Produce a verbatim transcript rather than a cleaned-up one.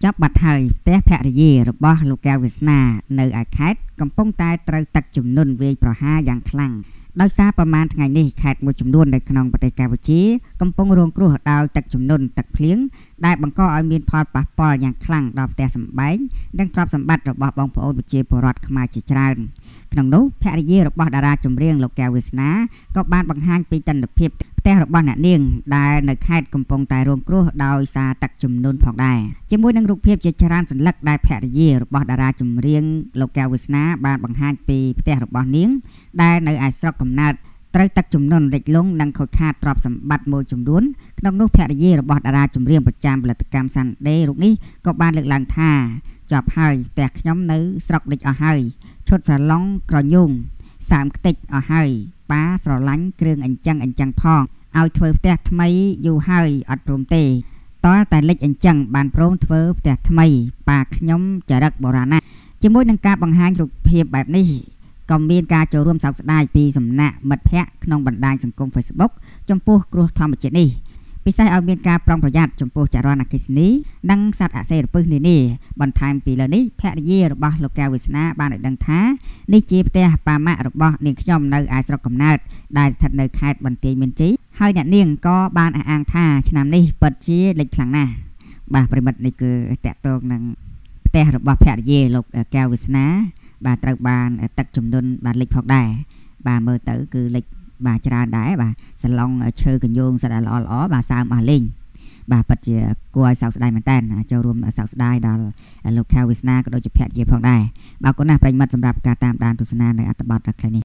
ចាប់បាត់ហើយផ្ទះភរិយារបស់លោកកែវវាសនានៅឯខេត្តកំពុងតែត្រូវទឹកជំនន់វាយប្រហារយ៉ាងខ្លាំងដោយសារប្រមាណថ្ងៃនេះខេត្តមួយចំនួននៅក្នុងប្រទេសកម្ពុជាកំពុងរងគ្រោះដោយទឹកជំនន់ទឹកភ្លៀងដែលបង្កឲ្យមានផលប៉ះពាល់យ៉ាងខ្លាំងដល់ផ្ទះសម្បែងនិងទ្រព្យសម្បត្តិរបស់បងប្អូនប្រជាពលរដ្ឋខ្មែរជាច្រើនក្នុងនោះភរិយារបស់តារាចម្រៀងលោកកែវវាសនាក៏បានបង្ហាញពីទស្សនវិជ្ជាផ្ទះរបស់អ្នកនាងដែលនៅខេត្តកំពុងតែរងគ្រោះដោយសារទឹកជំនន់ផងដែរជាមួយនឹងរូបភាពជាច្រើនសន្លឹកដែលភរិយារបស់តារាចម្រៀងលោកកែវវាសនាបានបង្ហាញពីផ្ទះរបស់នាងដែលនៅឯស្រុកកំណើតត្រូវទឹកជំនន់លិចលង់និងខូចខាតទ្រព្យសម្បត្តិមួយចំនួនក្នុងនោះភរិយារបស់តារាចម្រៀងប្រចាំផលិតកម្ម Sunday រូបនេះក៏បានលើកឡើងថាចប់ហើយផ្ទះខ្ញុំនៅស្រុកលិចអស់ហើយឈុតសាឡុងក្រញូងសើមខ្ទេចអស់ហើយប៉ាស្រឡាញ់គ្រឿងអញ្ចឹងអញ្ចឹងផងឲ្យធ្វើផ្ទះថ្មីយូរហើយអត់ព្រមទេតើតែលិចអញ្ចឹងបានព្រមធ្វើផ្ទះថ្មីប៉ាខ្ញុំចរិតបុរាណជាមួយនឹងការបង្ហាញរូបភាពបែបនេះក៏មានការចូលរួមសោកស្ដាយពីសំណាក់មិត្តភ័ក្តិក្នុងបណ្ដាញសង្គម Facebook ចំពោះគ្រោះធម្មជាតិនេះពិសេសឲ្យមានការប្រុងប្រយ័ត្នចំពោះចរន្តអគ្គិសនីនិងសត្វអសេរពិសនានាបន្ថែមពីលើនេះភរិយារបស់លោកកែវវាសនាបានឲ្យដឹងថានេះជាផ្ទះប៉ាម៉ាក់របស់នាងខ្ញុំនៅឯស្រុកកំណើតដែលស្ថិតនៅខេត្តបន្ទាយមានជ័យហើយអ្នកនាងក៏បានអះអាងថាឆ្នាំនេះពិតជាលេចខ្លាំងណាស់បាទប្រិមិត្តនេះគឺតកតងនឹងផ្ទះរបស់ភរិយាលោកកែវវាសនាបាទត្រូវបានទឹកជំនន់បានលិចផងដែរបាទមើលទៅគឺលិចបាទច្រើនដែរបាទសឡុងឈើកញ្ញូងស្ដាយល្អល្អបាទសើមអស់លេងបាទពិតជាគួរឲ្យសោកស្ដាយមែនតើចូលរួមសោកស្ដាយដល់លោកកែវវាសនាក៏ដូចជាភរិយាផងដែរបាទអរគុណណាស់ប្រិយមិត្តសម្រាប់ការតាមដានទស្សនានៅអត្ថបទខ្លីនេះ